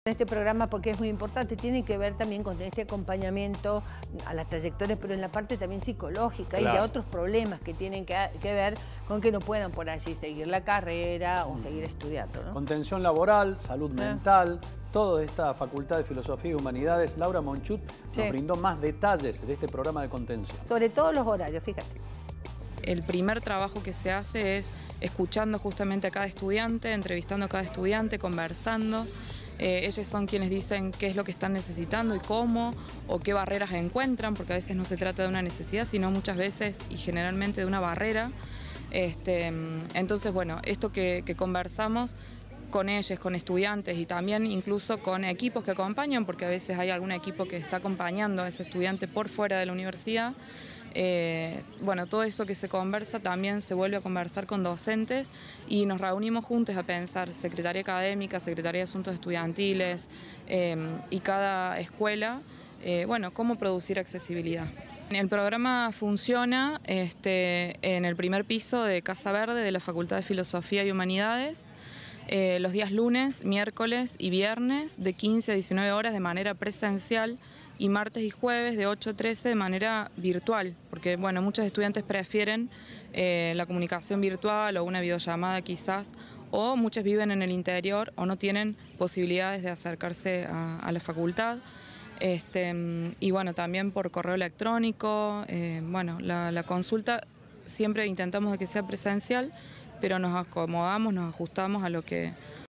Este programa, porque es muy importante, tiene que ver también con este acompañamiento a las trayectorias, pero en la parte también psicológica, claro, y de otros problemas que tienen que ver con que no puedan por allí seguir la carrera o seguir estudiando, ¿no? Contención laboral, salud mental, toda esta Facultad de Filosofía y Humanidades. Laura Monchut nos brindó más detalles de este programa de contención. Sobre todo los horarios, fíjate. El primer trabajo que se hace es escuchando justamente a cada estudiante, entrevistando a cada estudiante, conversando. Ellos son quienes dicen qué es lo que están necesitando y cómo, o qué barreras encuentran, porque a veces no se trata de una necesidad, sino muchas veces y generalmente de una barrera. Entonces, bueno, esto que conversamos con ellos, con estudiantes y también incluso con equipos que acompañan, porque a veces hay algún equipo que está acompañando a ese estudiante por fuera de la universidad. Bueno, todo eso que se conversa también se vuelve a conversar con docentes y nos reunimos juntos a pensar, Secretaría Académica, Secretaría de Asuntos Estudiantiles y cada escuela, bueno, cómo producir accesibilidad. El programa funciona en el primer piso de Casa Verde de la Facultad de Filosofía y Humanidades, los días lunes, miércoles y viernes de 15 a 19 horas de manera presencial, y martes y jueves de 8 a 13 de manera virtual, porque bueno, muchos estudiantes prefieren la comunicación virtual o una videollamada quizás, o muchos viven en el interior o no tienen posibilidades de acercarse a la facultad. Y bueno, también por correo electrónico, bueno, la consulta siempre intentamos de que sea presencial, pero nos acomodamos, nos ajustamos a lo que